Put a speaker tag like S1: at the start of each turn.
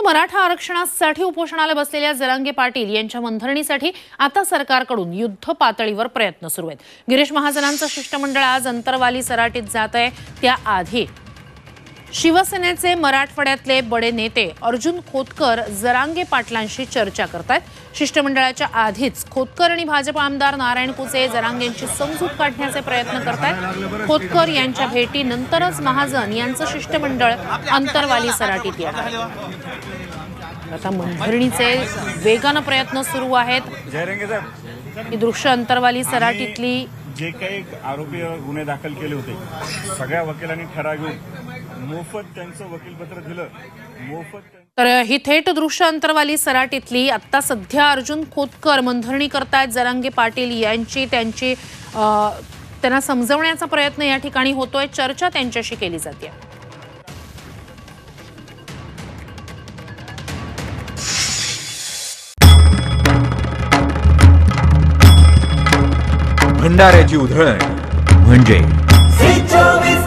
S1: मराठा आरक्षणासाठी उपोषणाला बसलेल्या जरांगे पाटील यांच्या मनधरणीसाठी आता सरकारकडून युद्ध पातळीवर प्रयत्न सुरू आहेत। गिरीश महाजनांचं शिष्टमंडळ आज अंतरवाली सराटीत जात आहे। त्याआधी शिवसेनेचे मराठवाड्यातले बडे नेते अर्जुन खोतकर जरांगे पाटलांशी चर्चा करतात। शिष्टमंडळाच्या आधीच खोतकर आणि भाजप आमदार नारायण कुचे जरांगेंची समजूत काढण्याचे प्रयत्न करतात। खोतकर यांच्या भेटीनंतरच महाजन यांचं शिष्टमंडळ अंतरवाली सराटीत येणार आहे। आता मनधरणीचे वेगाने प्रयत्न सुरू आहेत। ही दृश्य अंतरवाली सराटीतली
S2: जे काही आरोपी गुन्हे दाखल केले होते सगळ्या वकिलांनी ठराव घेऊन मोफत त्यांचं वकीलपत्र दिलं।
S1: तर ही थेट दृश्य अंतरवाली सराटीतली आता सध्या अर्जुन खोतकर मनधरणी करतायत जरांगे पाटील यांची। त्यांना समजवण्याचा प्रयत्न या ठिकाणी होतोय। चर्चा त्यांच्याशी केली जाते।
S3: भंडाऱ्याची उधळण म्हणजे